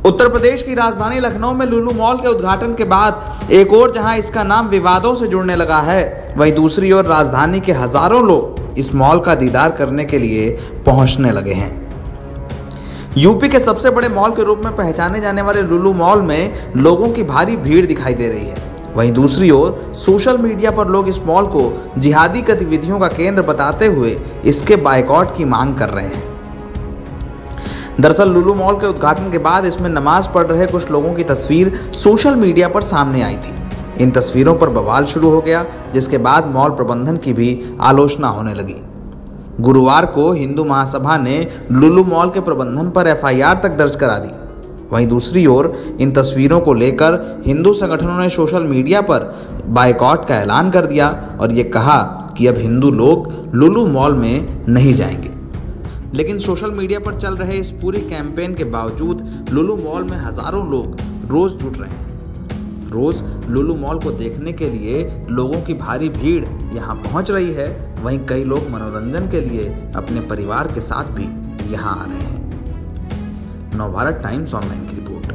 उत्तर प्रदेश की राजधानी लखनऊ में लुलु मॉल के उद्घाटन के बाद एक और जहां इसका नाम विवादों से जुड़ने लगा है, वहीं दूसरी ओर राजधानी के हजारों लोग इस मॉल का दीदार करने के लिए पहुंचने लगे हैं। यूपी के सबसे बड़े मॉल के रूप में पहचाने जाने वाले लुलु मॉल में लोगों की भारी भीड़ दिखाई दे रही है। वहीं दूसरी ओर सोशल मीडिया पर लोग इस मॉल को जिहादी गतिविधियों का केंद्र बताते हुए इसके बायकॉट की मांग कर रहे हैं। दरअसल लुलु मॉल के उद्घाटन के बाद इसमें नमाज पढ़ रहे कुछ लोगों की तस्वीर सोशल मीडिया पर सामने आई थी। इन तस्वीरों पर बवाल शुरू हो गया, जिसके बाद मॉल प्रबंधन की भी आलोचना होने लगी। गुरुवार को हिंदू महासभा ने लुलु मॉल के प्रबंधन पर एफआईआर तक दर्ज करा दी। वहीं दूसरी ओर इन तस्वीरों को लेकर हिंदू संगठनों ने सोशल मीडिया पर बायकॉट का ऐलान कर दिया और ये कहा कि अब हिंदू लोग लुलु मॉल में नहीं जाएंगे। लेकिन सोशल मीडिया पर चल रहे इस पूरे कैंपेन के बावजूद लुलु मॉल में हजारों लोग रोज जुट रहे हैं। रोज लुलु मॉल को देखने के लिए लोगों की भारी भीड़ यहां पहुंच रही है। वहीं कई लोग मनोरंजन के लिए अपने परिवार के साथ भी यहां आ रहे हैं। नवभारत टाइम्स ऑनलाइन की रिपोर्ट।